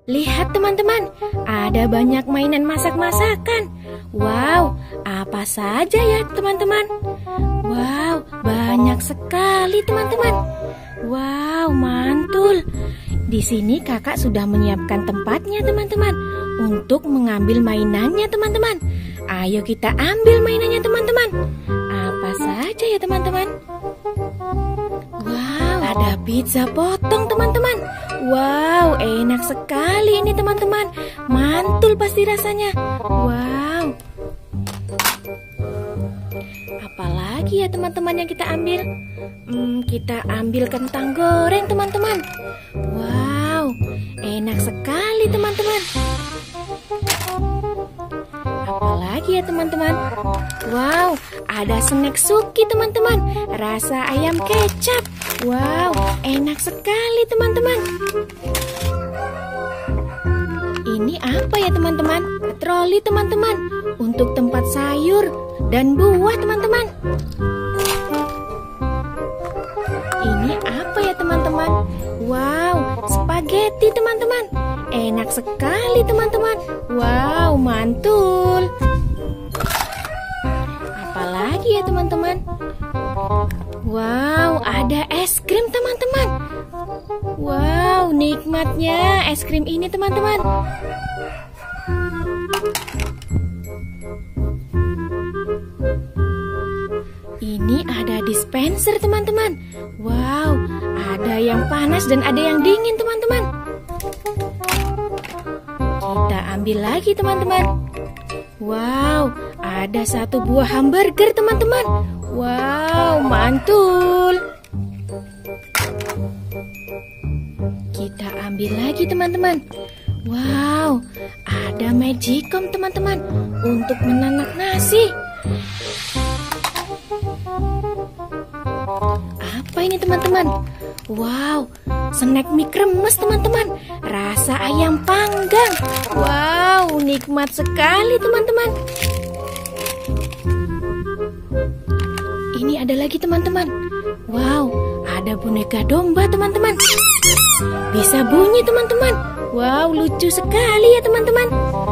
Lihat teman-teman, ada banyak mainan masak-masakan. Wow, apa saja ya teman-teman? Wow, banyak sekali teman-teman. Wow, mantul. Di sini kakak sudah menyiapkan tempatnya teman-teman untuk mengambil mainannya teman-teman. Ayo kita ambil mainannya teman-teman. Apa saja ya teman-teman? Wow, ada pizza potong teman-teman. Wow, enak sekali ini teman-teman. Mantul pasti rasanya. Wow. Apalagi ya teman-teman yang kita ambil? Kita ambil kentang goreng teman-teman. Wow, enak sekali teman-teman. Apalagi ya teman-teman? Wow, ada snack suki teman-teman. Rasa ayam kecap. Wow, enak sekali teman-teman. Ini apa ya teman-teman? Troli teman-teman, untuk tempat sayur dan buah teman-teman. Ini apa ya teman-teman? Wow, spaghetti teman-teman. Enak sekali teman-teman. Wow, mantul. Apalagi ya teman-teman? Wow, ada es krim teman-teman. Wow, nikmatnya es krim ini teman-teman. Ini ada dispenser teman-teman. Wow, ada yang panas dan ada yang dingin teman-teman. Kita ambil lagi teman-teman. Wow, ada satu buah hamburger teman-teman. Wow, mantul. Kita ambil lagi teman-teman. Wow, ada magicom teman-teman untuk menanak nasi. Apa ini teman-teman? Wow, snack mie kremes teman-teman. Rasa ayam panggang. Wow, nikmat sekali teman-teman. Ini ada lagi teman-teman. Wow, ada boneka domba teman-teman. Bisa bunyi teman-teman. Wow, lucu sekali ya teman-teman.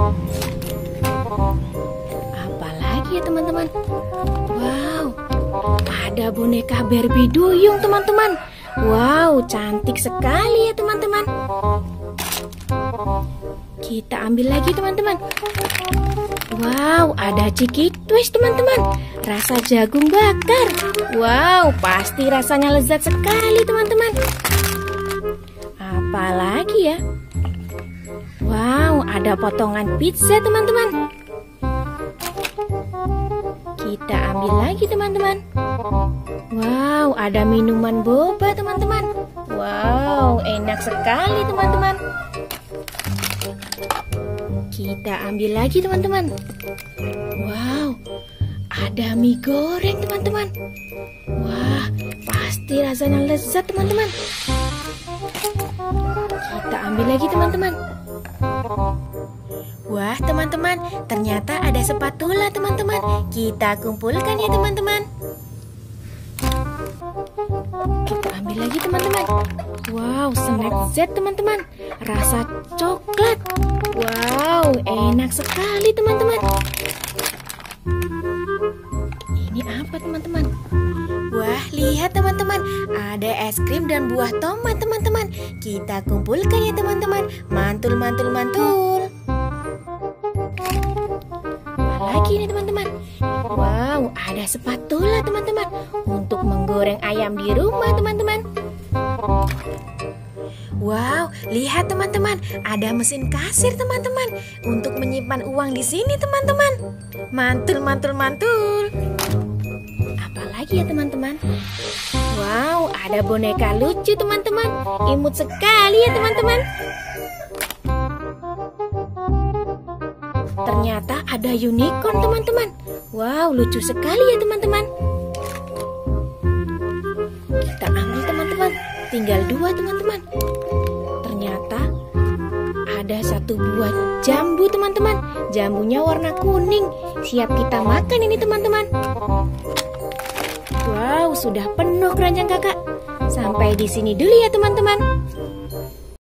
Apalagi ya teman-teman? Wow, ada boneka Barbie duyung teman-teman. Wow, cantik sekali ya teman-teman. Kita ambil lagi teman-teman. Wow, ada Ciki Twist teman-teman. Rasa jagung bakar. Wow, pasti rasanya lezat sekali teman-teman. Apalagi ya? Wow, ada potongan pizza teman-teman. Kita ambil lagi teman-teman. Wow, ada minuman boba teman-teman. Wow, enak sekali teman-teman. Kita ambil lagi teman-teman. Wow, ada mie goreng teman-teman. Wah, pasti rasanya lezat teman-teman. Kita ambil lagi teman-teman. Wah teman-teman, ternyata ada spatula teman-teman. Kita kumpulkan ya teman-teman. Kita ambil lagi teman-teman. Wow, snack Z teman-teman. Rasa coklat. Wow, enak sekali teman-teman. Ini apa teman-teman? Wah, lihat teman-teman, ada es krim dan buah tomat teman-teman. Kita kumpulkan ya teman-teman. Mantul, mantul, mantul. Apalagi ini teman-teman? Wow, ada spatula teman-teman untuk menggoreng ayam di rumah teman-teman. Wow, lihat teman-teman, ada mesin kasir teman-teman untuk menyimpan uang di sini teman-teman. Mantul, mantul, mantul. Apalagi ya teman-teman? Wow, ada boneka lucu teman-teman. Imut sekali ya teman-teman. Ternyata ada unicorn teman-teman. Wow, lucu sekali ya teman-teman. Kita ambil teman-teman. Tinggal 2 teman-teman. Ternyata ada satu buah jambu teman-teman. Jambunya warna kuning. Siap kita makan ini teman-teman. Wow, sudah penuh keranjang kakak. Sampai di sini dulu ya teman-teman.